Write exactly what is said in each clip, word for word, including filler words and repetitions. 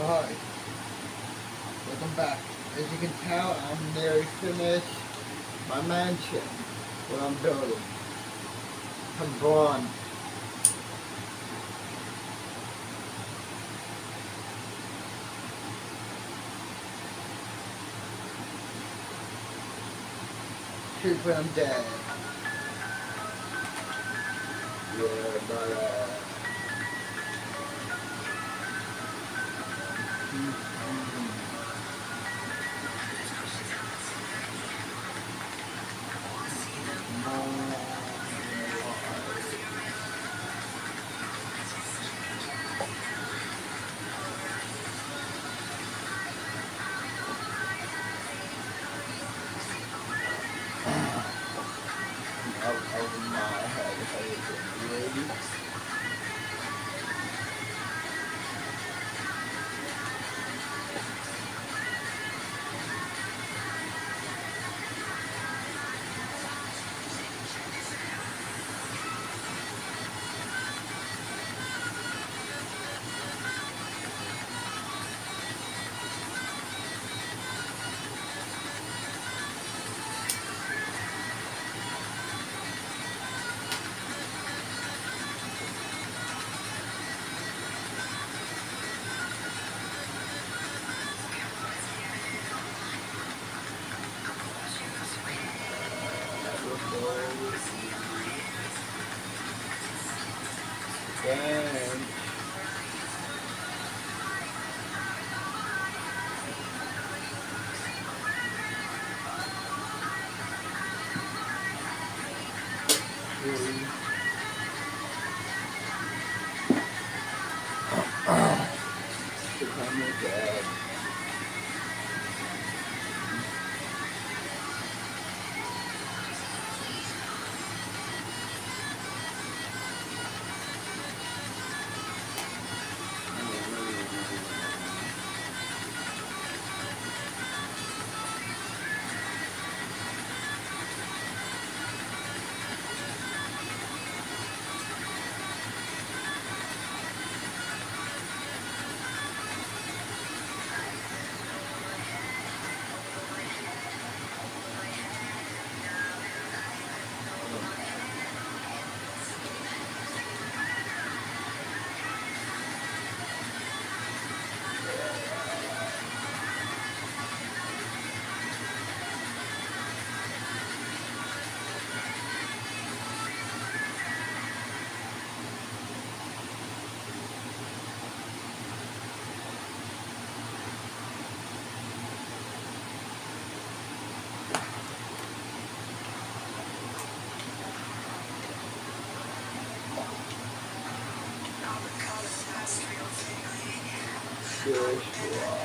Hi, welcome back. As you can tell, I'm nearly finished my mansion, what I'm building. I'm born. Truth when I'm dead. Yeah, but uh, over my head if I was really. And become a dad. Sure, sure.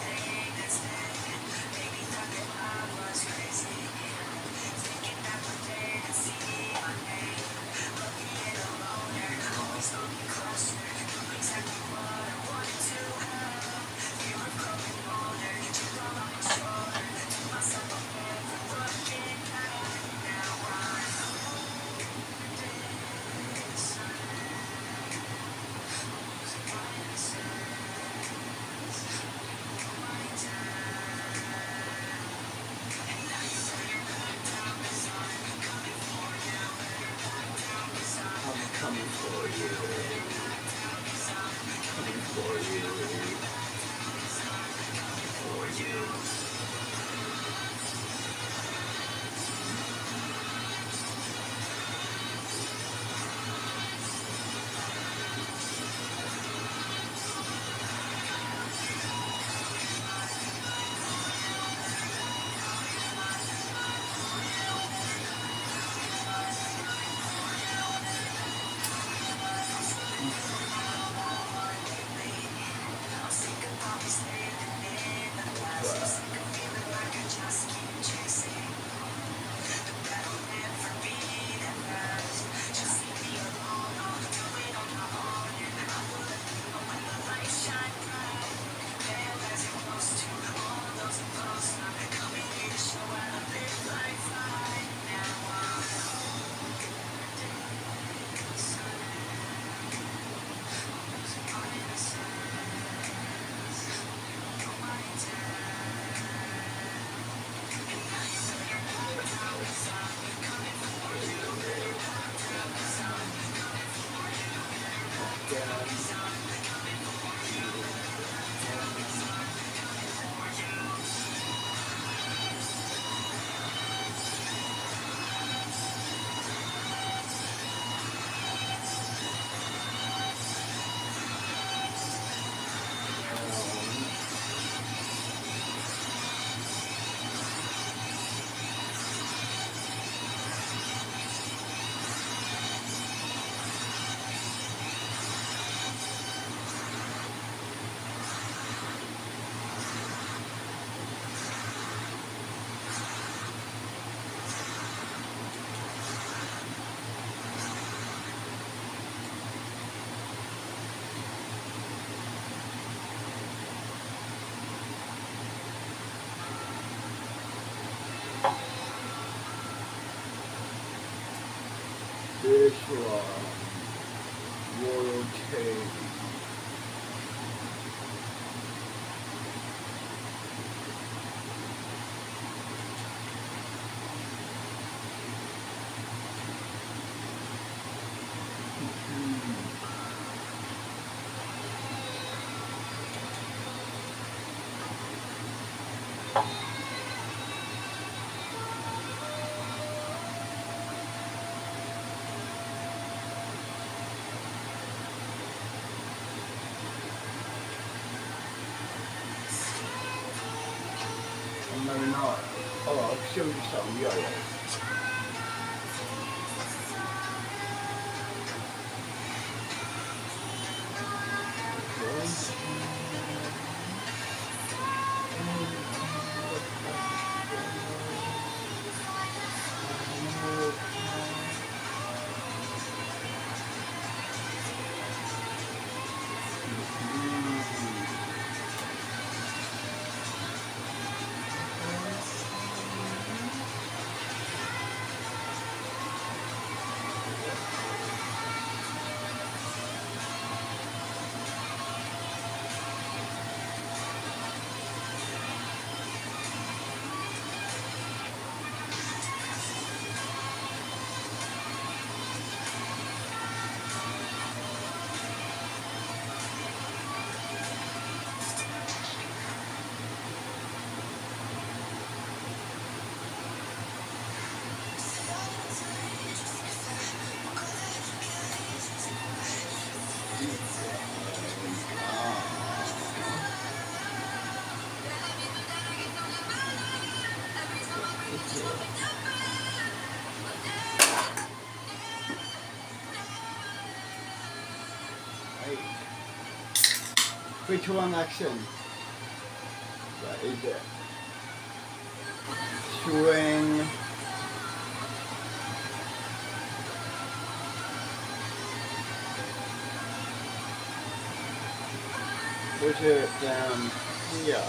Coming for you. Coming for you. For you. Wow. from royalty. No, not. Oh, I'll show you some yo-yo. Three, two, one, action. That is it. Swing. Push it down here.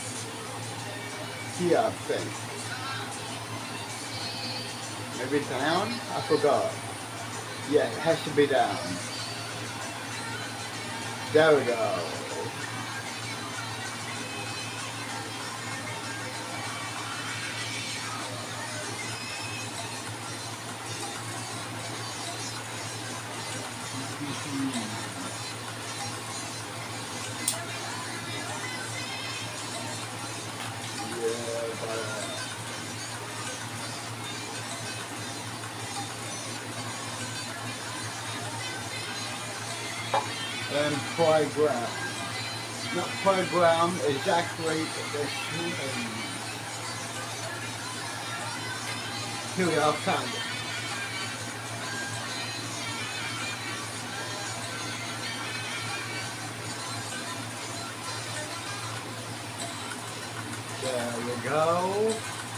Here, I think. Maybe down? I forgot. Yeah, it has to be down. There we go. And program. Not program, exactly the shooting. Here we are, found it. There we go.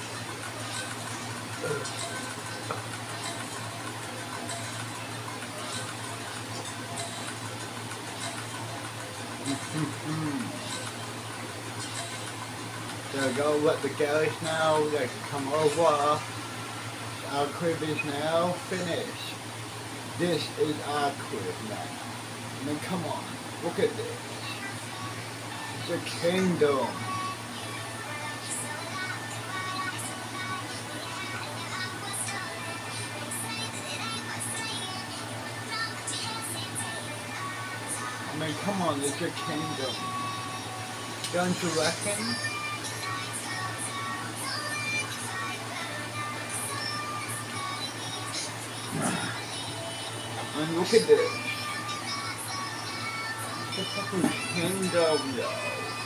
There we go, let the girls now, they can come over. Our crib is now finished. This is our crib now. I mean, come on, look at this. It's a kingdom. I mean, come on, it's a kingdom. Don't you reckon? And look at this. It's a fucking kingdom, yo.